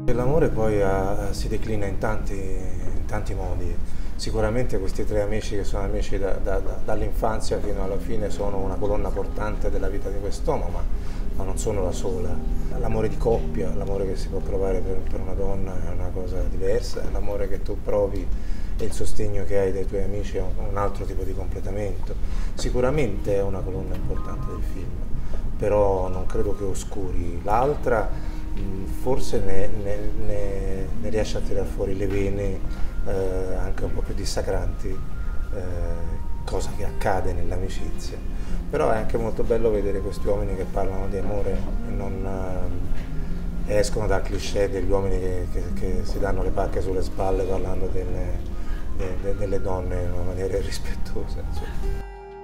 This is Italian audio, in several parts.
L'amore poi si declina in tanti modi. Sicuramente questi tre amici che sono amici dall'infanzia fino alla fine sono una colonna portante della vita di quest'uomo, ma non sono la sola. L'amore di coppia, l'amore che si può provare per una donna è una cosa diversa, l'amore che tu provi e il sostegno che hai dai tuoi amici è un altro tipo di completamento. Sicuramente è una colonna importante del film, però non credo che oscuri l'altra. Forse ne riesce a tirar fuori le vene anche un po' più dissacranti, cosa che accade nell'amicizia. Però è anche molto bello vedere questi uomini che parlano di amore e non escono dal cliché degli uomini che si danno le pacche sulle spalle parlando delle donne in una maniera irrispettosa, insomma.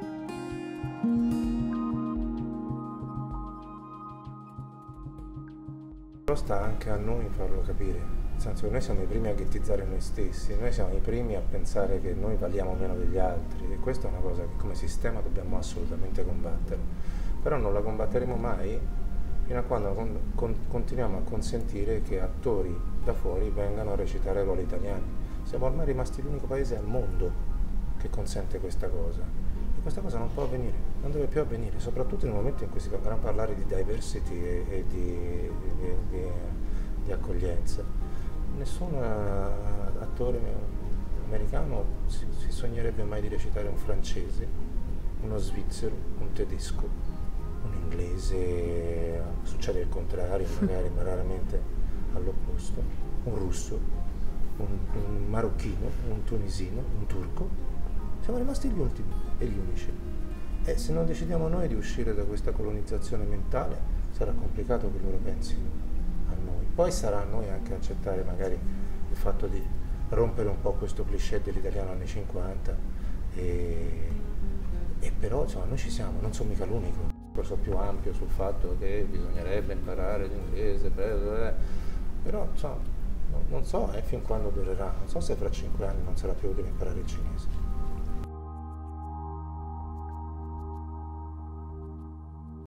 Però sta anche a noi farlo capire, nel senso che noi siamo i primi a ghettizzare noi stessi, noi siamo i primi a pensare che noi valiamo meno degli altri e questa è una cosa che come sistema dobbiamo assolutamente combattere, però non la combatteremo mai fino a quando continuiamo a consentire che attori da fuori vengano a recitare ruoli italiani. Siamo ormai rimasti l'unico paese al mondo che consente questa cosa. E questa cosa non può avvenire, non deve più avvenire, soprattutto nel momento in cui si vorrà parlare di diversity e di accoglienza. Nessun attore americano si sognerebbe mai di recitare un francese, uno svizzero, un tedesco, un inglese, succede il contrario, magari, ma raramente all'opposto, un russo, un marocchino, un tunisino, un turco. Siamo rimasti gli ultimi e gli unici. E se non decidiamo noi di uscire da questa colonizzazione mentale, sarà complicato che loro pensino a noi. Poi sarà a noi anche accettare magari il fatto di rompere un po' questo cliché dell'italiano anni 50 e però insomma, noi ci siamo, non sono mica l'unico. Un discorso più ampio sul fatto che bisognerebbe imparare l'inglese, però insomma, non so fin quando durerà, non so se fra 5 anni non sarà più utile imparare il cinese.